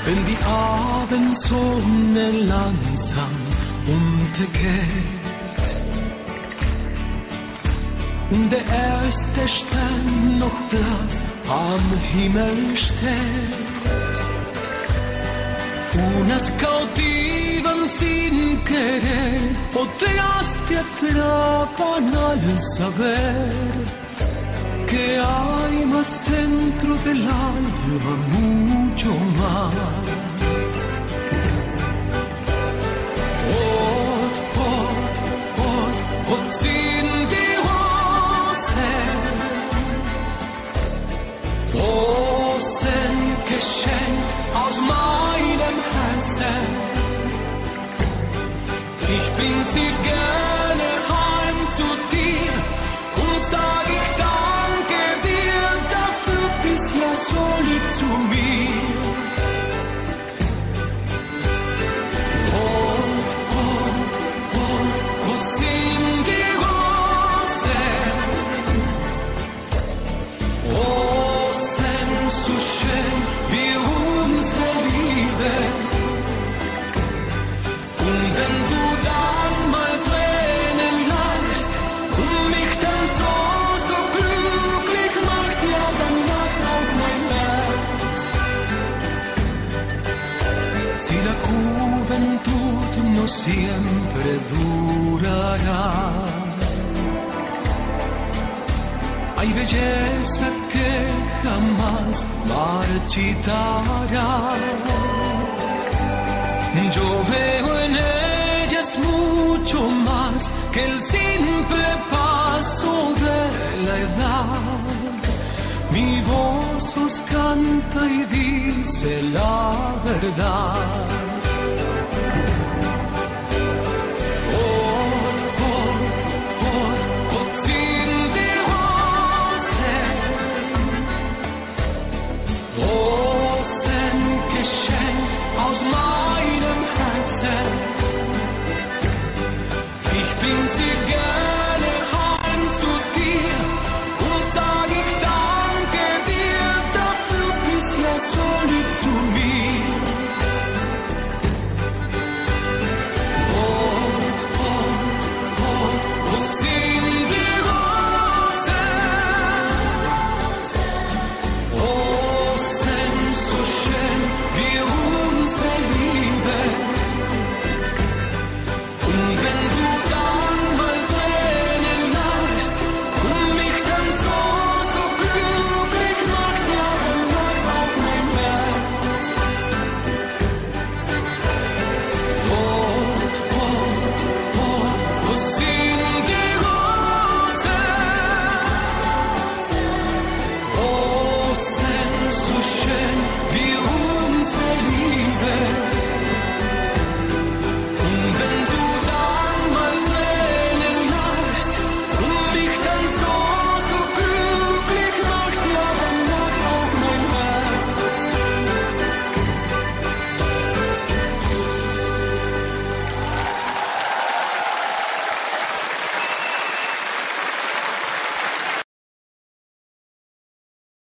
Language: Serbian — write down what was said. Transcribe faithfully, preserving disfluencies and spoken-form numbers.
wenn die Abendsonne langsam untergeht und der erste Stern noch blass am Himmel steht. Una scautiva sin querer podrías te atrapan al saber que hay más dentro del alma, mucho más. Pot, pot, pot, pot sin die Rose, Rosen geschenkt aus meinem Herzen. Ich bin sie gerne heim zu dir und sag ich danke dir, dafür bist ja so lieb zu mir. Und, und, und, wo sind die Rosen? Rosen so schön wie unsere Liebe. Und wenn du dann mal Tränen lachst und mich dann so, so glücklich machst, ja, dann lacht auch mein Herz. Si la juventud no siempre durará, hay belleza que jamás marchitará. Yo veo en ellas mucho más que el simple paso de la edad. Mi voz os canta y dice la verdad.